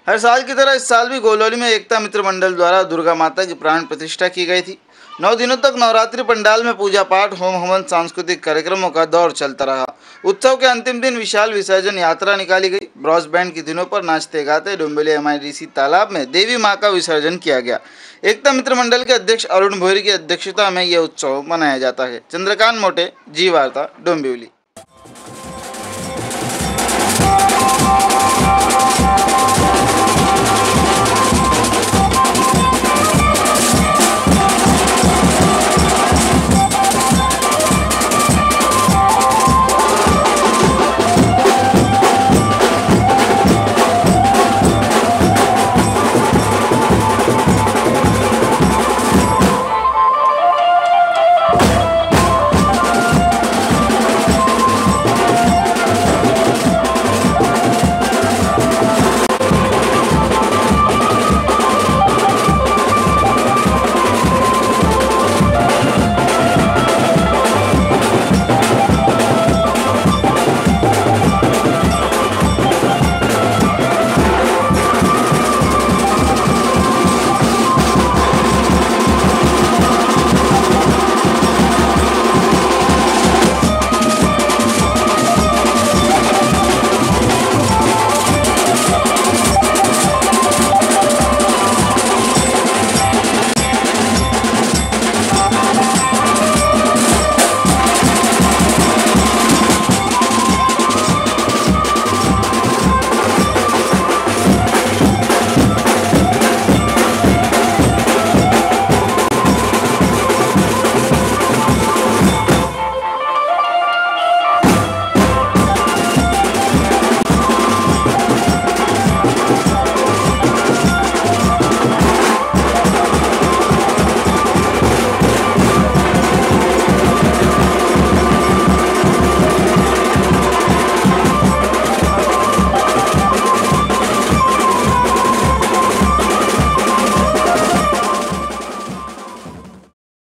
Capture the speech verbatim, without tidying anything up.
हर साल की तरह इस साल भी गोलौली में एकता मित्र मंडल द्वारा दुर्गा माता की प्राण प्रतिष्ठा की गई थी। नौ दिनों तक नवरात्रि पंडाल में पूजा पाठ, होम हवन, सांस्कृतिक कार्यक्रमों का दौर चलता रहा। उत्सव के अंतिम दिन विशाल विसर्जन यात्रा निकाली गई। ब्रॉस बैंड की दिनों पर नाचते गाते Dombivli M I D C तालाब में देवी मां का विसर्जन किया गया। एकता मित्र मंडल के अध्यक्ष अरुण भोरी की अध्यक्षता में यह उत्सव मनाया जाता है। चंद्रकांत मोटे, जी वार्ता, डोंबिवली।